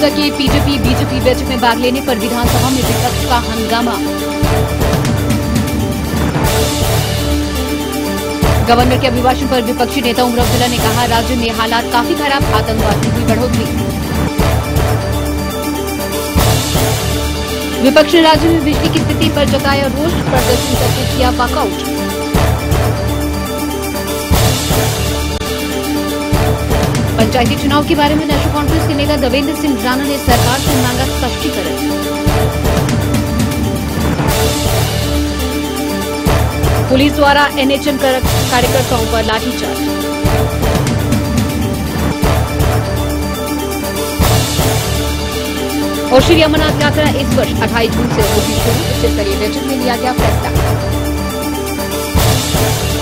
सके। पीजेपी बीजेपी बैठक में भाग लेने पर विधानसभा में विपक्ष का हंगामा। गवर्नर के अभिभाषण पर विपक्षी नेता उमर अब्दुल्ला ने कहा, राज्य में हालात काफी खराब, आतंकवाद में हुई बढ़ोतरी। विपक्ष ने राज्य में बिजली की स्थिति पर जताया रोष, प्रदर्शन करके किया वॉकआउट। पंचायती चुनाव के बारे में नेशनल कॉन्फ्रेंस के नेता देवेंद्र सिंह राणा ने सरकार से मांगा स्पष्टीकरण। पुलिस द्वारा एनएचएम कार्यकर्ताओं पर लाठीचार्ज। और श्री अमरनाथ यात्रा इस वर्ष 28 जून से होगी शुरू। उच्च स्तरीय बैठक में लिया गया फैसला।